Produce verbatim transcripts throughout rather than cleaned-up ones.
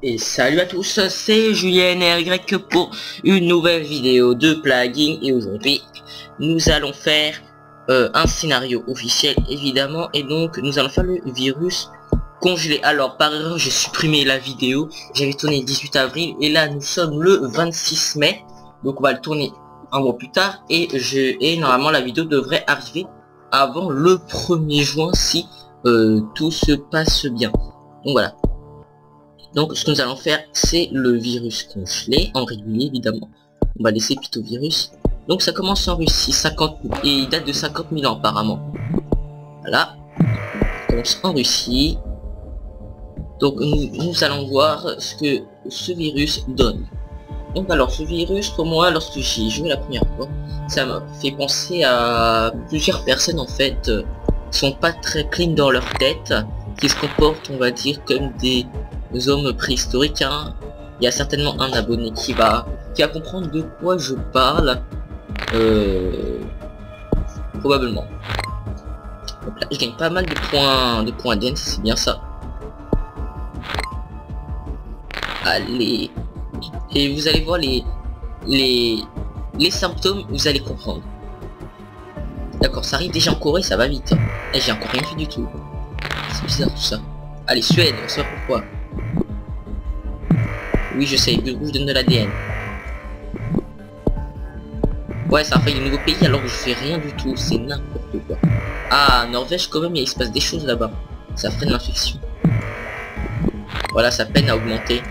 Et salut à tous, c'est Julien R Y pour une nouvelle vidéo de plugin. Et aujourd'hui nous allons faire euh, un scénario officiel évidemment. Et donc nous allons faire le virus congelé. Alors par erreur j'ai supprimé la vidéo, j'avais tourné le dix-huit avril et là nous sommes le vingt-six mai. Donc on va le tourner un mois plus tard. Et, je, et normalement la vidéo devrait arriver avant le premier juin si euh, tout se passe bien. Donc voilà. Donc ce que nous allons faire c'est le virus congelé en régulier évidemment. On va laisser Pitovirus. Donc ça commence en Russie, cinquante et il date de cinquante mille ans apparemment. Voilà. Ça commence en Russie. Donc nous, nous allons voir ce que ce virus donne. Donc alors ce virus pour moi lorsque j'y ai joué la première fois, ça m'a fait penser à plusieurs personnes en fait euh, qui sont pas très clean dans leur tête, qui se comportent on va dire comme des hommes préhistoriques, hein. Il y a certainement un abonné qui va qui va comprendre de quoi je parle, euh, probablement. Donc là je gagne pas mal de points de points d'A D N, c'est bien ça. Allez, et vous allez voir les les les symptômes, vous allez comprendre. D'accord, ça arrive déjà en Corée, ça va vite. Et j'ai encore rien fait du tout. C'est bizarre tout ça. Allez, Suède, on sait pourquoi. Oui, je sais, le rouge donne de l'A D N. Ouais, ça a fait de nouveaux pays alors que je fais rien du tout, c'est n'importe quoi. Ah, Norvège quand même, il se passe des choses là-bas. Ça freine l'infection. Voilà, ça peine à augmenter.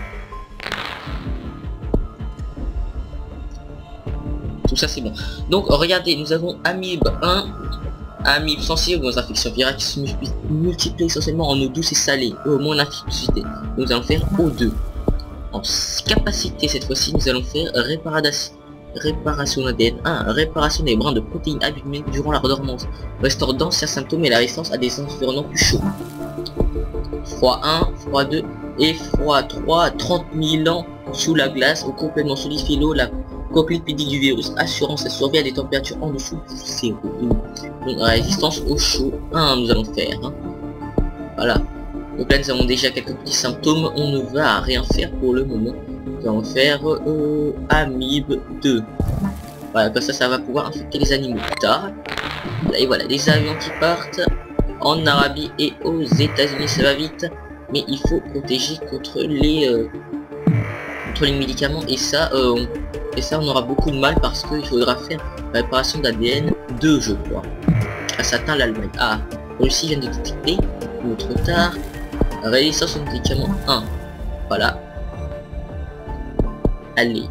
Tout ça c'est bon. Donc regardez, nous avons Amibe un, Amibe sensible aux infections virales qui se multiplient essentiellement en eau douce et salée, au moins l'infectivité. Nous allons faire O deux. En capacité cette fois-ci nous allons faire réparation réparation A D N un, réparation des brins de protéines abîmées durant la redormance, restaure d'anciens symptômes et la résistance à des environnements plus chauds. Froid un, froid deux et froid trois, trente mille ans sous la glace ou complètement solidifié l'eau, la coque lipidique du virus, assurant sa survie à des températures en dessous de zéro. Donc résistance au chaud un nous allons faire, hein. Voilà. Donc là nous avons déjà quelques petits symptômes, on ne va rien faire pour le moment. Nous allons faire euh, Amibe deux. Voilà, comme ça ça va pouvoir infecter les animaux plus tard. Et voilà, des avions qui partent en Arabie et aux États-Unis, ça va vite. Mais il faut protéger contre les euh, contre les médicaments et ça euh, on, et ça on aura beaucoup de mal parce qu'il faudra faire la réparation d'A D N deux je crois. Ah, ça atteint l'Allemagne. Ah, Russie vient de détecter, ou trop tard. Résistance aux médicaments un. Voilà. Allez.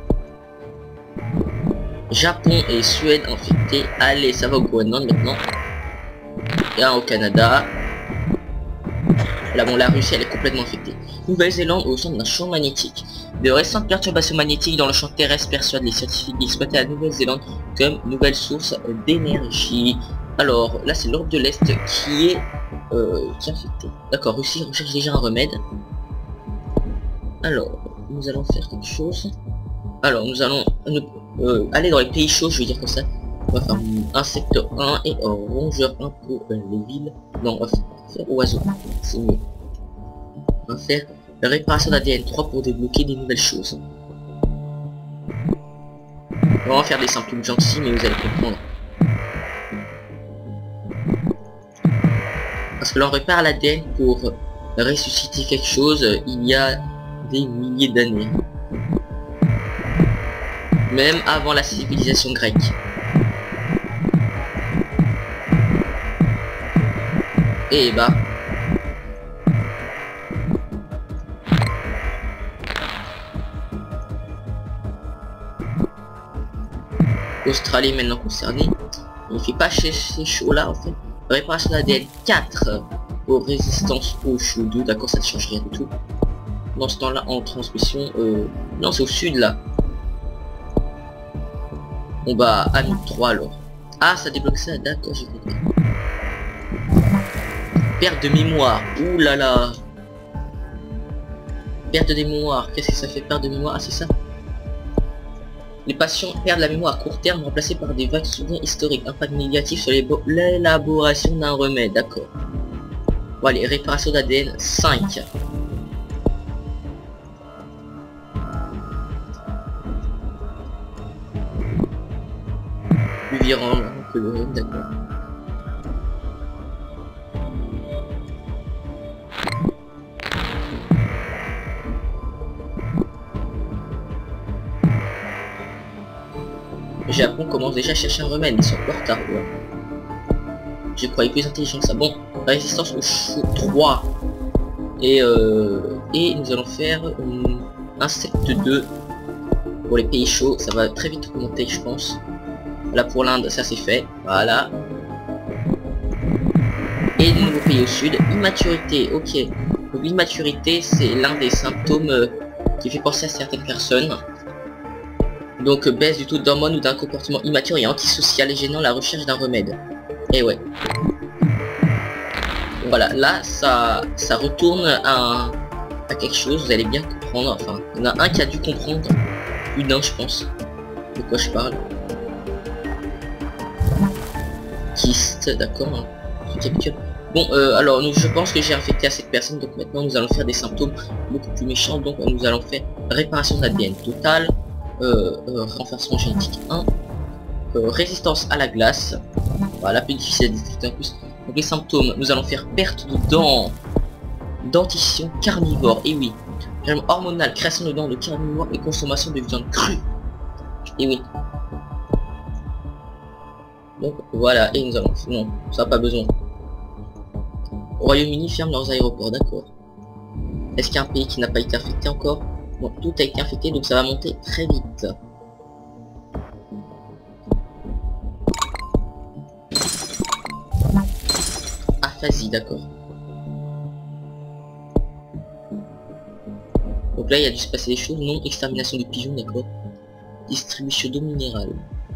Japon et Suède infectés. Allez, ça va au Groenland maintenant. Et un au Canada. Là bon, la Russie elle est complètement infectée. Nouvelle-Zélande au centre d'un champ magnétique. De récentes perturbations magnétiques dans le champ terrestre persuadent les scientifiques d'exploiter la Nouvelle-Zélande comme nouvelle source d'énergie. Alors là c'est l'Europe de l'Est qui est euh, qui est infectée. D'accord, Russie recherche déjà un remède. Alors nous allons faire quelque chose. Alors nous allons euh, aller dans les pays chauds, je vais dire comme ça. On va faire insecte un et euh, rongeur un pour euh, les villes. Non, on va faire oiseau, c'est mieux. On va faire la réparation d'A D N trois pour débloquer des nouvelles choses. On va faire des symptômes gentils mais vous allez comprendre. Parce que là on répare l'A D N pour ressusciter quelque chose il y a des milliers d'années. Même avant la civilisation grecque. Et bah Australie maintenant concernée. Il fait pas chez ces chauds là en fait. Réparation d'A D N quatre pour résistance au chaud deux. D'accord, ça ne change rien du tout. Dans ce temps là en transmission euh... non c'est au sud là. On va à Amibe trois alors. Ah ça débloque ça, d'accord j'ai compris. Perte de mémoire, ouh là là. Perte de mémoire, qu'est-ce que ça fait perte de mémoire? Ah c'est ça. Les patients perdent la mémoire à court terme remplacée par des vagues souvenirs historiques. Impact négatif sur l'élaboration d'un remède, d'accord. Bon allez, réparation d'A D N cinq. plus virulent que le rhume, d'accord. Le Japon commence déjà à chercher un remède, ils sont en retard quoi. Je croyais plus intelligent que ça. Bon, résistance au chaud trois. Et euh, et nous allons faire euh, insecte deux pour les pays chauds. Ça va très vite augmenter je pense. Là pour l'Inde ça c'est fait. Voilà. Et de nouveaux pays au sud. Immaturité, ok. Donc l'immaturité c'est l'un des symptômes euh, qui fait penser à certaines personnes. Donc euh, baisse du taux d'hormones ou d'un comportement immature et antisocial et gênant la recherche d'un remède. Et ouais. Voilà, là ça ça retourne à, à quelque chose, vous allez bien comprendre. Enfin, il y en a un qui a dû comprendre. Plus d'un je pense. De quoi je parle. Kyste, d'accord. Hein. Habituel. Bon, euh, alors nous, je pense que j'ai infecté à cette personne, donc maintenant nous allons faire des symptômes beaucoup plus méchants. Donc nous allons faire réparation d'A D N totale, euh, euh, renforcement génétique un, euh, résistance à la glace. Voilà, plus difficile à détecter en plus. Donc les symptômes, nous allons faire perte de dents, dentition carnivore, et oui, régime hormonal, création de dents de carnivore et consommation de viande crue. Et oui. Donc voilà, et nous allons... Non, ça n'a pas besoin. Royaume-Uni ferme leurs aéroports, d'accord. Est-ce qu'il y a un pays qui n'a pas été infecté encore? Bon, tout a été infecté, donc ça va monter très vite. Aphasie, d'accord. Donc là, il y a dû se passer des choses. Non, extermination des pigeons, d'accord. Distribution d'eau minérale.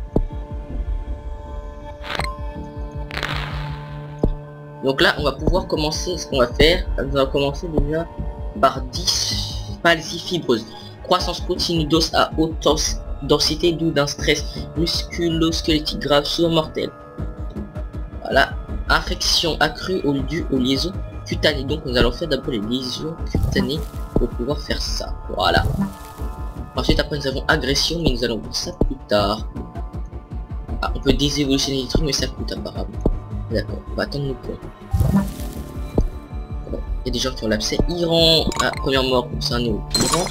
Donc là, on va pouvoir commencer ce qu'on va faire. On va commencer déjà par dysplasie fibreuse. Croissance continue d'os à haute densité, d'où d'un stress musculo-squelettique grave, souvent mortel. Voilà. Infection accrue au due aux liaisons cutanées. Donc nous allons faire d'abord les lésions cutanées pour pouvoir faire ça. Voilà. Ensuite, après nous avons agression, mais nous allons voir ça plus tard. Ah, on peut désévolutionner les trucs, mais ça coûte apparemment. D'accord, on va attendre nos points. Bon, il y a des gens qui ont l'abcès. Iran, ah, première mort concernée au Iran.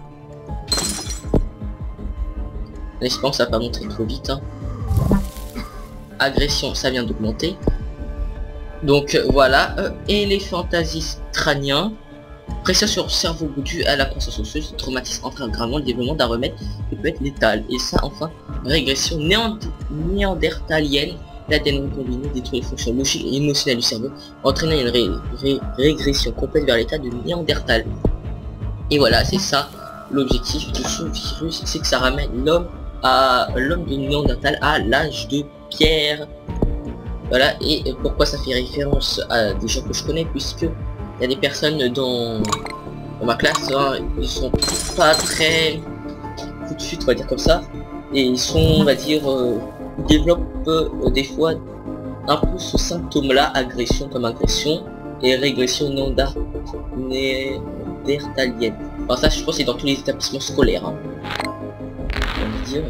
J'espère que ça va pas montrer trop vite. Hein. Agression, ça vient d'augmenter. Donc euh, voilà, euh, éléphantasis crânien. Pression sur le cerveau due à la croissance osseuse, ce traumatisme entraîne gravement le développement d'un remède qui peut être létal. Et ça, enfin, régression néand néandertalienne. L'A D N combiné détruit les fonctions logiques et émotionnelles du cerveau, entraînant une ré ré régression complète vers l'état de Néandertal. Et voilà, c'est ça l'objectif de ce virus, c'est que ça ramène l'homme à l'homme de Néandertal à l'âge de pierre. Voilà, et pourquoi ça fait référence à des gens que je connais, puisque il y a des personnes dans, dans ma classe, hein, ils sont pas très tout de suite, on va dire comme ça, et ils sont, on va dire, euh, développent euh, des fois un peu ce symptôme là, agression comme agression et régression néandertalienne. Alors ça, je pense que c'est dans tous les établissements scolaires, hein. On va dire.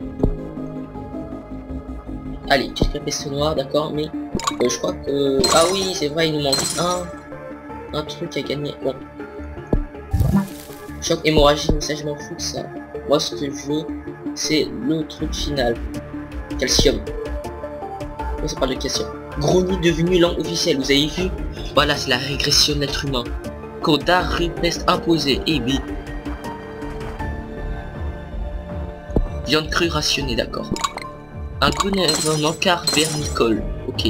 Allez, petite la peste noire, d'accord, mais euh, je crois que... Ah oui, c'est vrai, il nous manque un un truc à gagner. Bon. Choc hémorragique, mais ça je m'en fous de ça. Moi ce que je veux, c'est le truc final. Calcium. Moi ça parle de calcium. Gros nid devenu langue officielle, vous avez vu? Voilà, c'est la régression de l'être humain. Coda répeste imposée, et B. Viande crue rationnée, d'accord. Un gouvernement carvernicole, ok.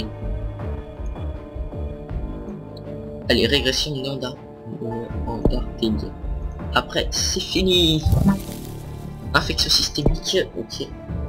Allez, régression néandertalienne. Après, c'est fini. Infection systémique, ok.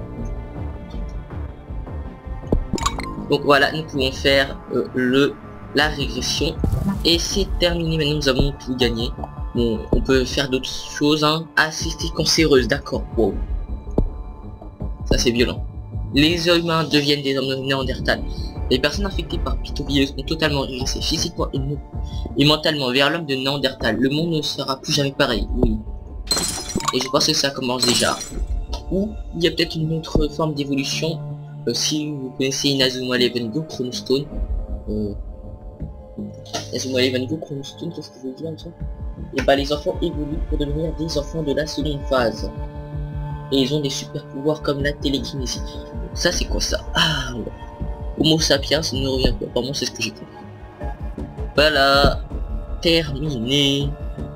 Donc voilà, nous pouvons faire euh, le la régression. Et c'est terminé, maintenant nous avons tout gagné. Bon, on peut faire d'autres choses, hein. Assistée cancéreuse, d'accord, wow. Ça c'est violent. Les humains deviennent des hommes néandertals. Les personnes infectées par pitovirus ont totalement régressé physiquement et, et mentalement vers l'homme de Néandertal. Le monde ne sera plus jamais pareil, oui. Et je pense que ça commence déjà. Ou il y a peut-être une autre forme d'évolution euh, si vous connaissez Inazuma Eleven Go Chronostone, euh, Inazuma Eleven Go Chronostone, qu'est-ce que je veux dire ça? Et bah les enfants évoluent pour devenir des enfants de la seconde phase. Et ils ont des super pouvoirs comme la télékinésie. Donc ça c'est quoi ça? Ah, Homo sapiens ne revient pas. Apparemment c'est ce que j'ai compris. Voilà, terminé.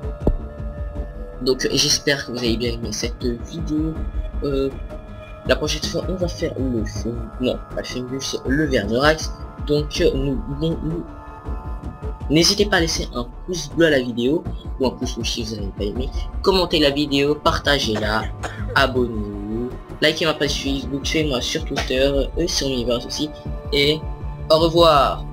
Donc j'espère que vous avez bien aimé cette vidéo. Euh, la prochaine fois on va faire le fond. Non, pas le Fungus, le Vernorax. Donc nous, nous, nous n'hésitez pas à laisser un pouce bleu à la vidéo, ou un pouce rouge si vous n'avez pas aimé. Commentez la vidéo, partagez-la, abonnez-vous, likez ma page Facebook, suivez-moi sur Twitter, et sur Universe aussi. Et au revoir.